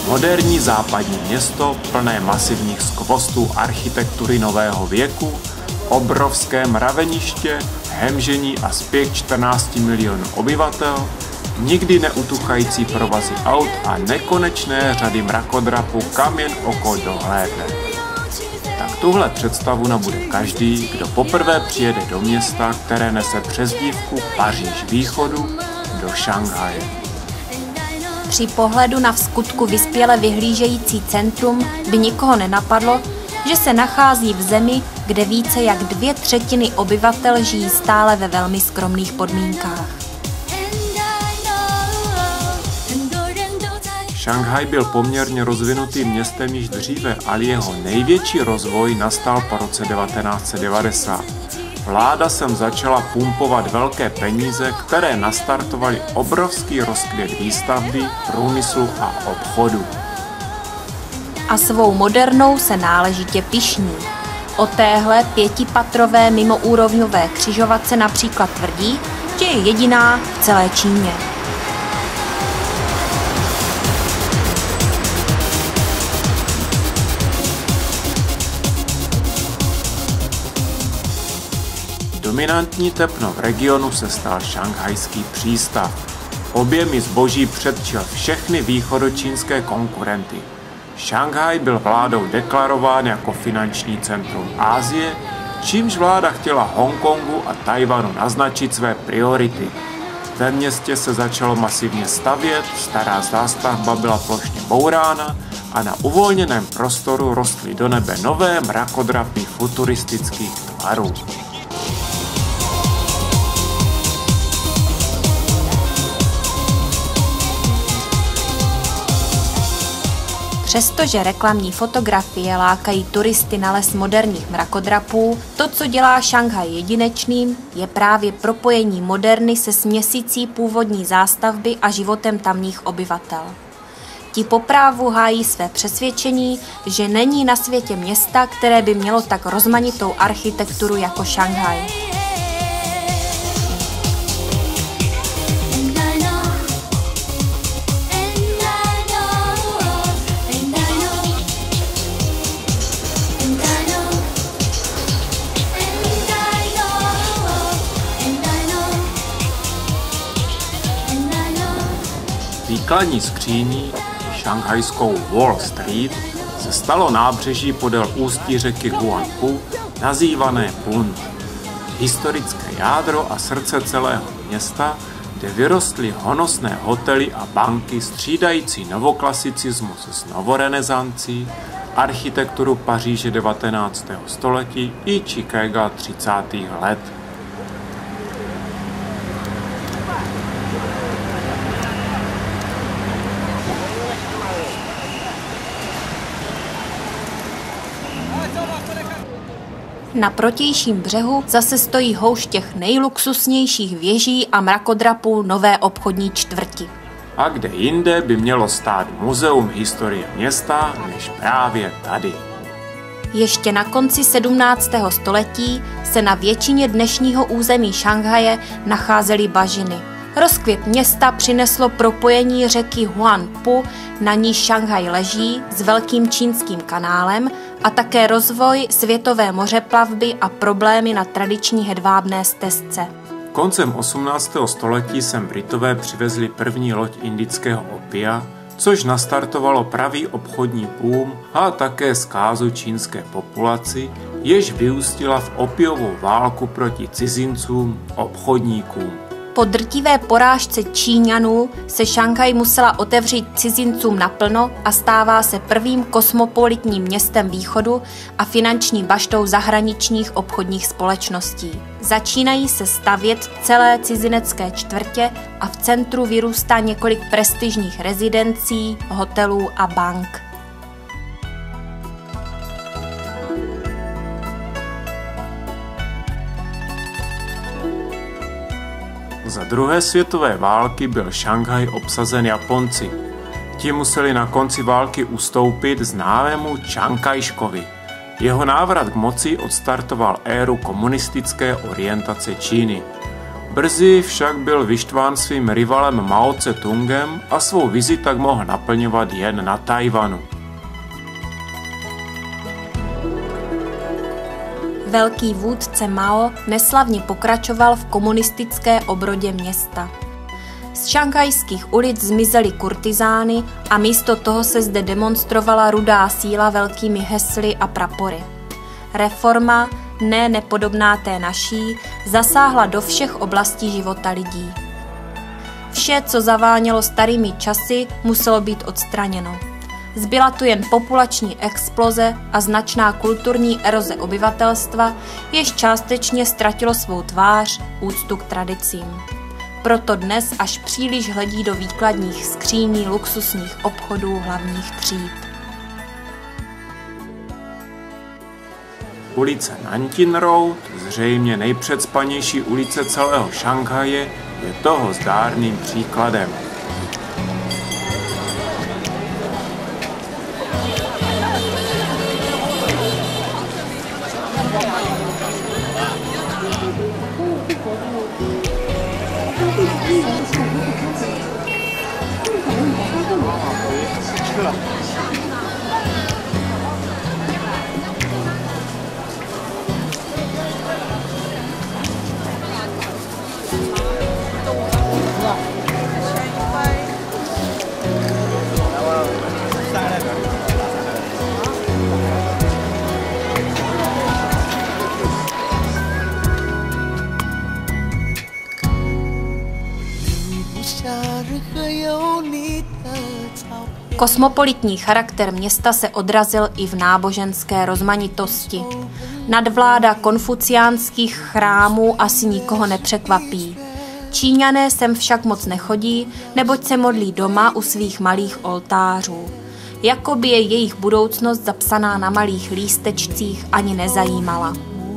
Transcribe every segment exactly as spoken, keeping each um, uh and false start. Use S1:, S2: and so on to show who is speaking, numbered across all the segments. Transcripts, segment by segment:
S1: Moderní západní město plné masivních skvostů architektury nového věku, obrovské mraveniště, hemžení a spěch čtrnácti milionů obyvatel, nikdy neutuchající provazy aut a nekonečné řady mrakodrapů, kam jen oko dohlédne. Tak tuhle představu nabude každý, kdo poprvé přijede do města, které nese přezdívku Paříž východu, do Šanghaje.
S2: Při pohledu na vskutku vyspěle vyhlížející centrum by nikoho nenapadlo, že se nachází v zemi, kde více jak dvě třetiny obyvatel žijí stále ve velmi skromných podmínkách.
S1: Šanghaj byl poměrně rozvinutým městem již dříve, ale jeho největší rozvoj nastal po roce devatenáct set devadesát. Vláda sem začala pumpovat velké peníze, které nastartovaly obrovský rozkvět výstavby, průmyslu a obchodu.
S2: A svou modernou se náležitě pyšní. O téhle pětipatrové mimoúrovňové křižovatce například tvrdí, že je jediná v celé Číně.
S1: Dominantní tepno v regionu se stal šanghajský přístav. Objemy zboží předčil všechny východočínské konkurenty. Šanghaj byl vládou deklarován jako finanční centrum Asie, čímž vláda chtěla Hongkongu a Tajvanu naznačit své priority. Ve městě se začalo masivně stavět, stará zástavba byla plošně bourána a na uvolněném prostoru rostly do nebe nové mrakodrapy futuristických tvarů.
S2: Přestože reklamní fotografie lákají turisty na les moderních mrakodrapů, to, co dělá Šanghaj jedinečným, je právě propojení moderny se směsicí původní zástavby a životem tamních obyvatel. Ti po právu hájí své přesvědčení, že není na světě města, které by mělo tak rozmanitou architekturu jako Šanghaj.
S1: Výkladní skříní, šanghajskou Wall Street, se stalo nábřeží podél ústí řeky Huangpu, nazývané Bund. Historické jádro a srdce celého města, kde vyrostly honosné hotely a banky střídající novoklasiciismus s novorenesancí, architekturu Paříže devatenáctého století i Chicaga třicátých let.
S2: Na protějším břehu zase stojí houšť těch nejluxusnějších věží a mrakodrapů nové obchodní čtvrti.
S1: A kde jinde by mělo stát muzeum historie města, než právě tady.
S2: Ještě na konci sedmnáctého století se na většině dnešního území Šanghaje nacházely bažiny. Rozkvět města přineslo propojení řeky Huangpu, na níž Šanghaj leží, s Velkým čínským kanálem a také rozvoj světové mořeplavby a problémy na tradiční hedvábné stezce.
S1: Koncem osmnáctého století sem Britové přivezli první loď indického opia, což nastartovalo pravý obchodní boom a také zkázu čínské populaci, jež vyústila v opiovou válku proti cizincům, obchodníkům.
S2: Po drtivé porážce Číňanů se Šanghaj musela otevřít cizincům naplno a stává se prvním kosmopolitním městem východu a finanční baštou zahraničních obchodních společností. Začínají se stavět celé cizinecké čtvrtě a v centru vyrůstá několik prestižních rezidencí, hotelů a bank.
S1: Za druhé světové války byl Šanghaj obsazen Japonci. Ti museli na konci války ustoupit známému Čang Kaj-škovi. Jeho návrat k moci odstartoval éru komunistické orientace Číny. Brzy však byl vyštván svým rivalem Mao Tse-tungem a svou vizi tak mohl naplňovat jen na Tchaj-wanu.
S2: Velký vůdce Mao neslavně pokračoval v komunistické obrodě města. Z šanghajských ulic zmizely kurtizány a místo toho se zde demonstrovala rudá síla velkými hesly a prapory. Reforma, ne nepodobná té naší, zasáhla do všech oblastí života lidí. Vše, co zavánělo starými časy, muselo být odstraněno. Zbyla tu jen populační exploze a značná kulturní eroze obyvatelstva, jež částečně ztratilo svou tvář, úctu k tradicím. Proto dnes až příliš hledí do výkladních skříní luxusních obchodů hlavních tříd.
S1: Ulice Nanjing Road, zřejmě nejpředspanější ulice celého Šanghaje, je toho zdárným příkladem.
S2: Kosmopolitní charakter města se odrazil i v náboženské rozmanitosti. Nadvláda konfuciánských chrámů asi nikoho nepřekvapí. Číňané sem však moc nechodí, neboť se modlí doma u svých malých oltářů. Jakoby je jejich budoucnost zapsaná na malých lístečcích ani nezajímala.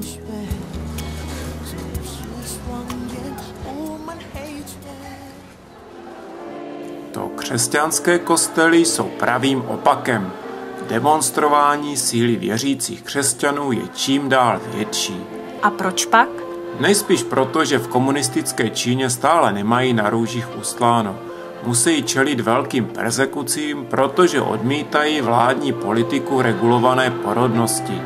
S1: Křesťanské kostely jsou pravým opakem. Demonstrování síly věřících křesťanů je čím dál větší.
S2: A proč pak?
S1: Nejspíš proto, že v komunistické Číně stále nemají na růžích ustláno. Musí čelit velkým persekucím, protože odmítají vládní politiku regulované porodnosti.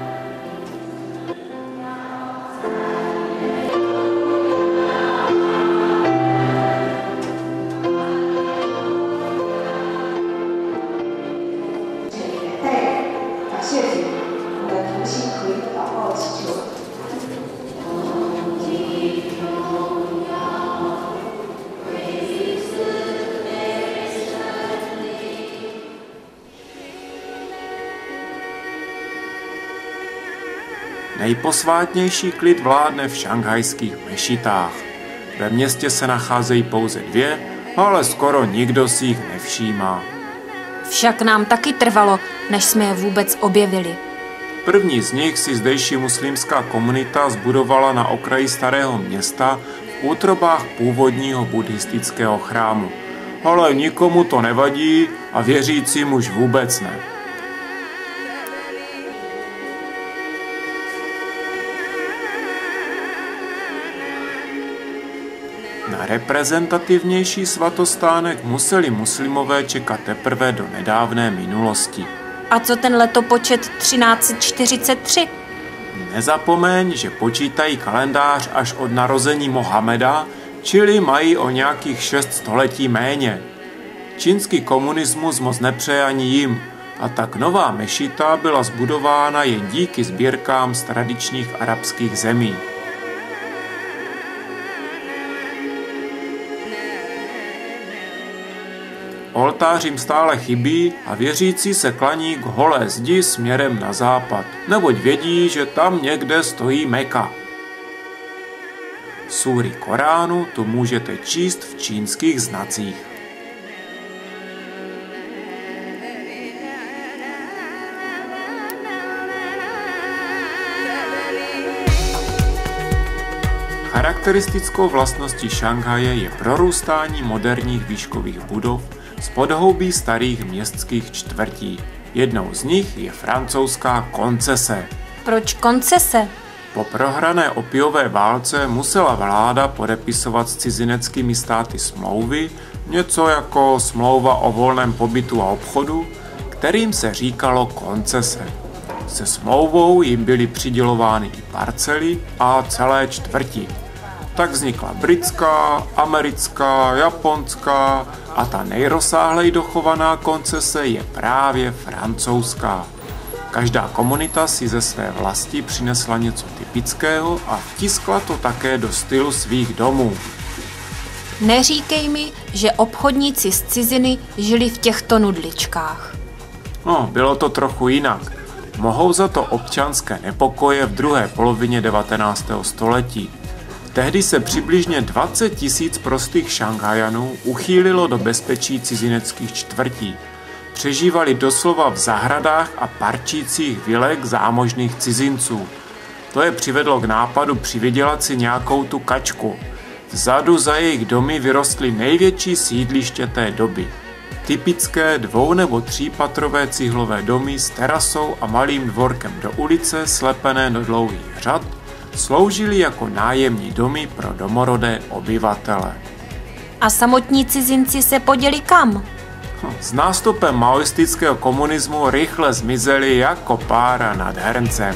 S1: Nejposvátnější klid vládne v šanghajských mešitách. Ve městě se nacházejí pouze dvě, ale skoro nikdo si jich nevšímá.
S2: Však nám taky trvalo, než jsme je vůbec objevili.
S1: První z nich si zdejší muslimská komunita zbudovala na okraji starého města v útrobách původního buddhistického chrámu. Ale nikomu to nevadí a věřícím už vůbec ne. Na reprezentativnější svatostánek museli muslimové čekat teprve do nedávné minulosti.
S2: A co ten letopočet třináct set čtyřicet tři?
S1: Nezapomeň, že počítají kalendář až od narození Mohameda, čili mají o nějakých šest století méně. Čínský komunismus moc nepřeje ani jim, a tak nová mešita byla zbudována jen díky sbírkám z tradičních arabských zemí. Oltář jim stále chybí a věřící se klaní k holé zdi směrem na západ, neboť vědí, že tam někde stojí Meka. Súry Koránu tu můžete číst v čínských znacích. Charakteristickou vlastností Šanghaje je prorůstání moderních výškových budov z podhoubí starých městských čtvrtí. Jednou z nich je francouzská koncese.
S2: Proč koncese?
S1: Po prohrané opiové válce musela vláda podepisovat s cizineckými státy smlouvy, něco jako smlouva o volném pobytu a obchodu, kterým se říkalo koncese. Se smlouvou jim byly přidělovány i parcely a celé čtvrti. Tak vznikla britská, americká, japonská a ta nejrozsáhleji dochovaná koncese je právě francouzská. Každá komunita si ze své vlasti přinesla něco typického a vtiskla to také do stylu svých domů.
S2: Neříkej mi, že obchodníci z ciziny žili v těchto nudličkách.
S1: No, bylo to trochu jinak. Mohou za to občanské nepokoje v druhé polovině devatenáctého století. Tehdy se přibližně dvacet tisíc prostých Šanghajanů uchýlilo do bezpečí cizineckých čtvrtí. Přežívali doslova v zahradách a parčících vilek zámožných cizinců. To je přivedlo k nápadu přivydělat si nějakou tu kačku. Vzadu za jejich domy vyrostly největší sídliště té doby. Typické dvou- nebo třípatrové cihlové domy s terasou a malým dvorkem do ulice slepené do dlouhých řad sloužily jako nájemní domy pro domorodé obyvatele.
S2: A samotní cizinci se poděli kam?
S1: S nástupem maoistického komunismu rychle zmizeli jako pára nad hrncem.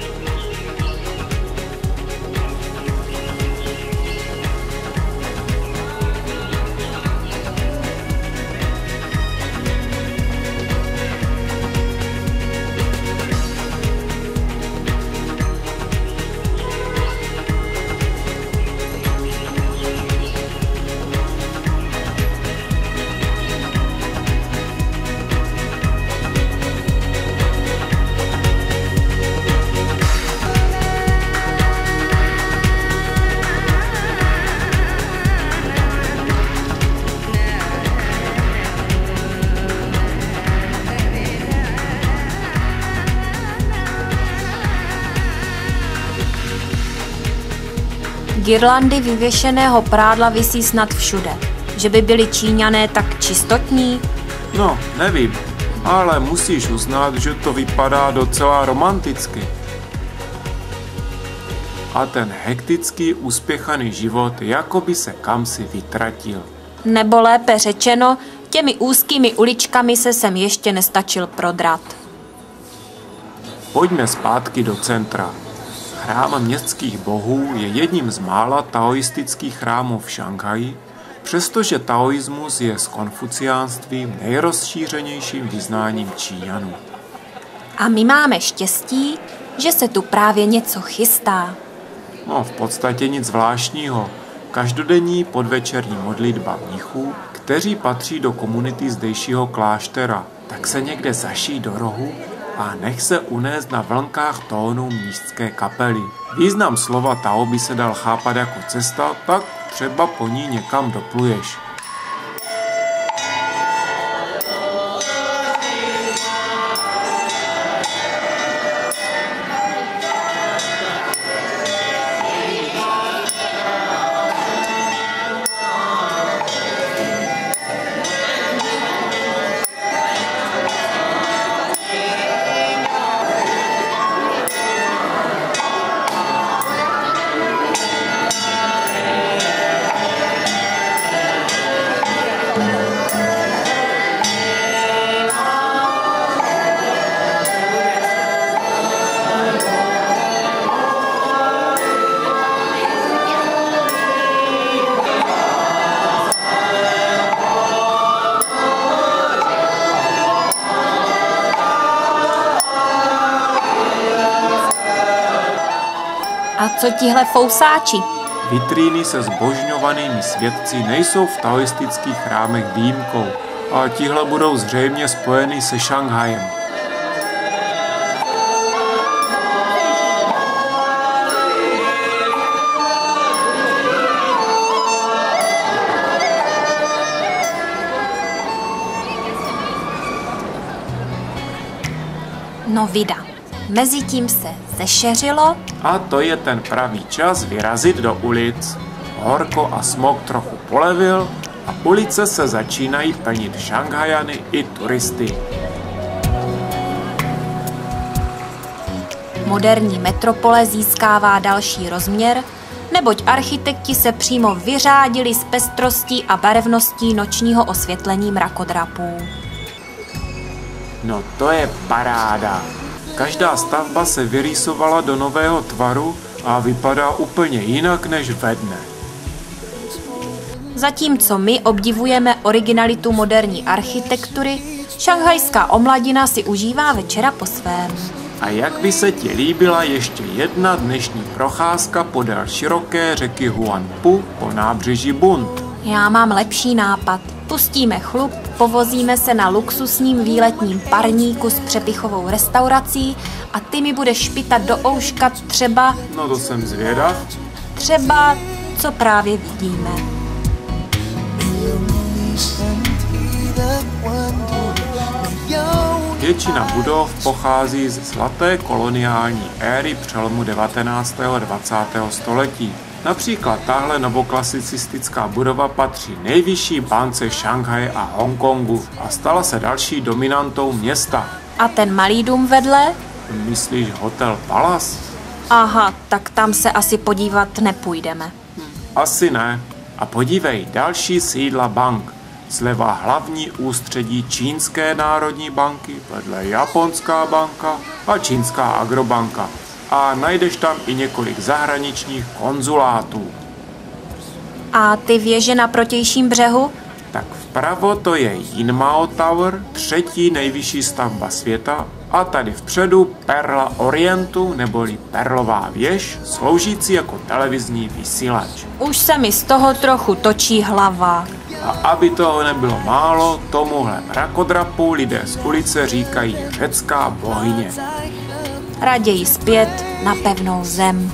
S2: Girlandy vyvěšeného prádla visí snad všude. Že by byli Číňané tak čistotní?
S1: No, nevím, ale musíš uznat, že to vypadá docela romanticky. A ten hektický, uspěchaný život jakoby se kamsi vytratil.
S2: Nebo lépe řečeno, těmi úzkými uličkami se sem ještě nestačil prodrat.
S1: Pojďme zpátky do centra. Chrám městských bohů je jedním z mála taoistických chrámů v Šanghaji, přestože taoismus je s konfuciánstvím nejrozšířenějším vyznáním Číňanů.
S2: A my máme štěstí, že se tu právě něco chystá.
S1: No, v podstatě nic zvláštního. Každodenní podvečerní modlitba mnichů, kteří patří do komunity zdejšího kláštera, tak se někde zaší do rohu a nech se unést na vlnkách tónů mnišské kapely. Význam slova Tao by se dal chápat jako cesta, tak třeba po ní někam dopluješ.
S2: A co tihle fousáči?
S1: Vitríny se zbožňovanými svědci nejsou v taoistických chrámech výjimkou a tihle budou zřejmě spojeny se Šanghajem.
S2: No vida. Mezitím se zešeřilo.
S1: A to je ten pravý čas vyrazit do ulic. Horko a smog trochu polevil a ulice se začínají plnit Šanghajany i turisty.
S2: moderní metropole získává další rozměr, neboť architekti se přímo vyřádili z pestrostí a barevností nočního osvětlení mrakodrapů.
S1: No to je paráda. Každá stavba se vyrýsovala do nového tvaru a vypadá úplně jinak než ve dne.
S2: Zatímco my obdivujeme originalitu moderní architektury, šanghajská omladina si užívá večera po svém.
S1: A jak by se ti líbila ještě jedna dnešní procházka podél široké řeky Huangpu po nábřeží Bund?
S2: Já mám lepší nápad. Pustíme chlup, povozíme se na luxusním výletním parníku s přepichovou restaurací a ty mi budeš špitat do ouška třeba...
S1: No to jsem zvědav.
S2: Třeba, co právě vidíme.
S1: Většina budov pochází ze zlaté koloniální éry přelomu devatenáctého a dvacátého století. Například tahle novoklasicistická budova patří nejvyšší bance Šanghaje a Hongkongu a stala se další dominantou města.
S2: A ten malý dům vedle?
S1: Myslíš Hotel Palace?
S2: Aha, tak tam se asi podívat nepůjdeme.
S1: Asi ne. A podívej, další sídla bank. Zleva hlavní ústředí Čínské národní banky, vedle Japonská banka a Čínská agrobanka. A najdeš tam i několik zahraničních konzulátů.
S2: A ty věže na protějším břehu?
S1: Tak vpravo to je Jinmao Tower, třetí nejvyšší stavba světa, a tady vpředu Perla Orientu, neboli Perlová věž, sloužící jako televizní vysílač.
S2: Už se mi z toho trochu točí hlava.
S1: A aby toho nebylo málo, tomuhle mrakodrapu lidé z ulice říkají řecká bohyně.
S2: Raději zpět na pevnou zem.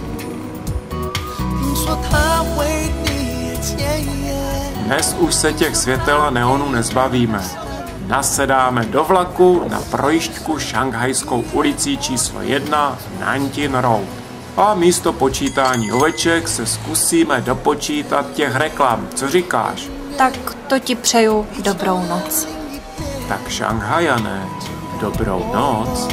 S1: Dnes už se těch světel a neonů nezbavíme. Nasedáme do vlaku na projížďku šanghajskou ulicí číslo jedna Nanjing Road. A místo počítání oveček se zkusíme dopočítat těch reklam. Co říkáš?
S2: Tak to ti přeju dobrou noc.
S1: Tak Šanghajané, dobrou noc.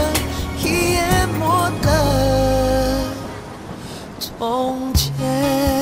S1: Oh, yeah.